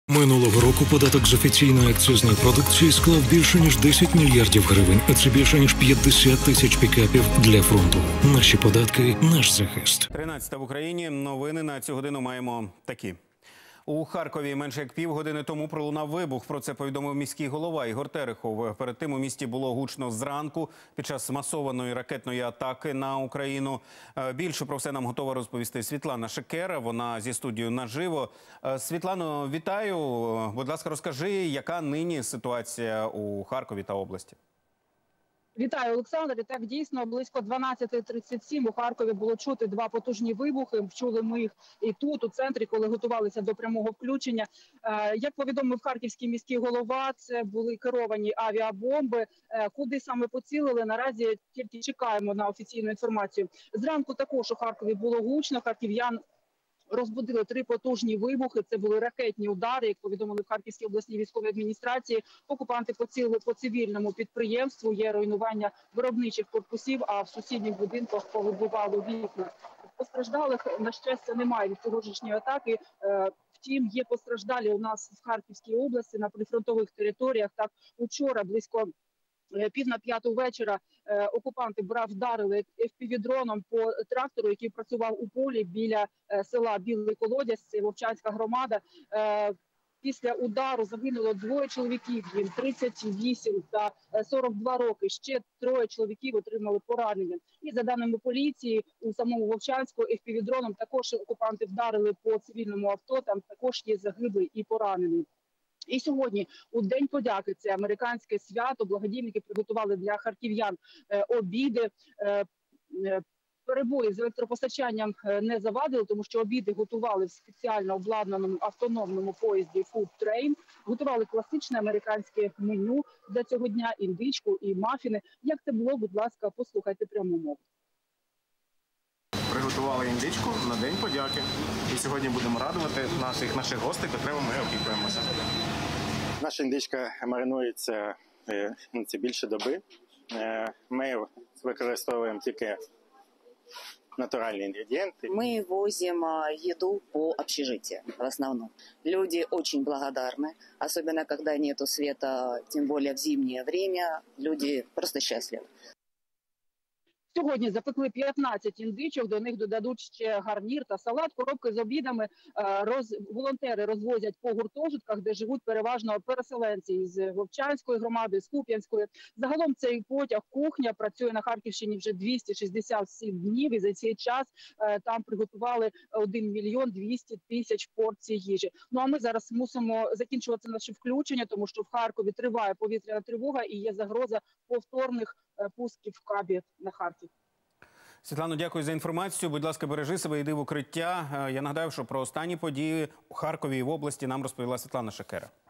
Минулого року податок з офіційної акцизної продукції склав більше ніж 10 мільярдів гривень, а це більше ніж 50 тисяч пікапів для фронту. Наші податки – наш захист. 13 в Україні. Новини на цю годину маємо такі. У Харкові менше як півгодини тому пролунав вибух. Про це повідомив міський голова Ігор Терехов. Перед тим у місті було гучно зранку під час масованої ракетної атаки на Україну. Більше про все нам готова розповісти Світлана Шекера. Вона зі студією наживо. Світлано, вітаю. Будь ласка, розкажи, яка нині ситуація у Харкові та області? Вітаю, Олександр. І так, дійсно, близько 12:37 у Харкові було чути два потужні вибухи. Чули ми їх і тут, у центрі, коли готувалися до прямого включення. Як повідомив харківський міський голова, це були керовані авіабомби. Куди саме поцілили, наразі тільки чекаємо на офіційну інформацію. Зранку також у Харкові було гучно, харків'ян розбудили три потужні вибухи. Це були ракетні удари, як повідомили в Харківській обласній військовій адміністрації. Окупанти поцілили по цивільному підприємству, є руйнування виробничих корпусів, а в сусідніх будинках повибивали вікна. Постраждалих, на щастя, немає від сьогоднішньої атаки. Втім, є постраждалі у нас в Харківській області на прифронтових територіях. Так, учора близько 4:45 вечора окупанти вдарили FPV-дроном по трактору, який працював у полі біля села Білий Колодязь, це Вовчанська громада. Після удару загинуло двоє чоловіків, їм 38 та 42 роки. Ще троє чоловіків отримали поранення. І за даними поліції, у самому Вовчанську FPV-дроном також окупанти вдарили по цивільному авто, там також є загиблий і поранений. І сьогодні, у День подяки, це американське свято, благодійники приготували для харків'ян обіди. Перебої з електропостачанням не завадили, тому що обіди готували в спеціально обладнаному автономному поїзді Food Train. Готували класичне американське меню для цього дня, індичку і мафіни. Як це було, будь ласка, послухайте пряму мову. Приготували індичку на День подяки. І сьогодні будемо радувати наших гостей, котрими ми опікуємося. Наша індичка маринується це більше доби. Ми використовуємо тільки натуральные ингредиенты. Мы возим еду по общежитию в основном. Люди очень благодарны, особенно когда нету света, тем более в зимнее время. Люди просто счастливы. Сьогодні запекли 15 індичок, до них додадуть ще гарнір та салат. Коробки з обідами волонтери розвозять по гуртожитках, де живуть переважно переселенці з Вовчанської громади, з Куп'янської. Загалом цей потяг «Кухня» працює на Харківщині вже 267 днів, і за цей час там приготували 1 мільйон 200 тисяч порцій їжі. Ну а ми зараз мусимо закінчувати наше включення, тому що в Харкові триває повітряна тривога і є загроза повторних пусків кабів на Харків. Світлано, дякую за інформацію. Будь ласка, бережи себе, йди в укриття. Я нагадаю, що про останні події у Харкові і в області нам розповіла Світлана Шекера.